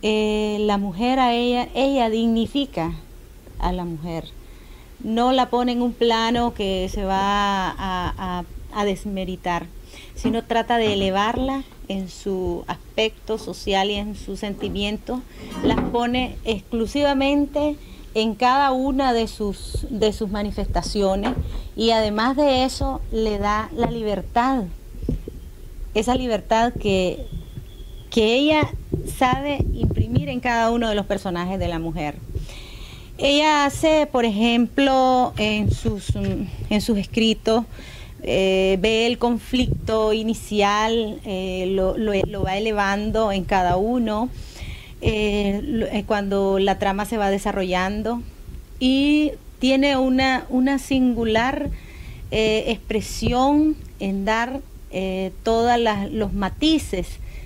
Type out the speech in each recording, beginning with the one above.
la mujer a ella dignifica a la mujer. No la pone en un plano que se va a desmeritar, sino trata de elevarla en su aspecto social y en sus sentimientos, las pone exclusivamente en cada una de sus manifestaciones, y además de eso le da la libertad, esa libertad que ella sabe imprimir en cada uno de los personajes de la mujer. Ella hace, por ejemplo, en sus escritos, ve el conflicto inicial, lo va elevando en cada uno, cuando la trama se va desarrollando, y tiene una singular expresión en dar todos los matices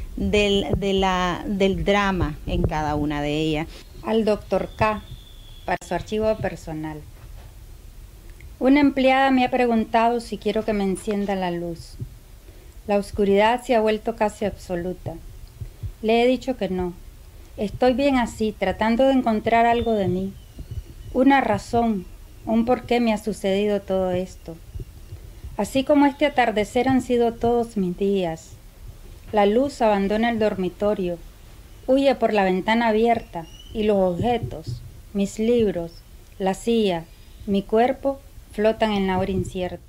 del drama en cada una de ellas. Al doctor K, para su archivo personal. Una empleada me ha preguntado si quiero que me encienda la luz. La oscuridad se ha vuelto casi absoluta. Le he dicho que no. Estoy bien así, tratando de encontrar algo de mí. Una razón, un por qué me ha sucedido todo esto. Así como este atardecer han sido todos mis días. La luz abandona el dormitorio, huye por la ventana abierta, y los objetos, mis libros, la silla, mi cuerpo, flotan en la hora incierta.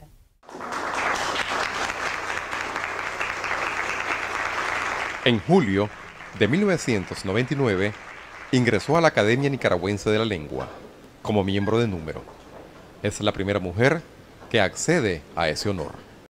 En julio de 1999 ingresó a la Academia Nicaragüense de la Lengua como miembro de número. Es la primera mujer que accede a ese honor.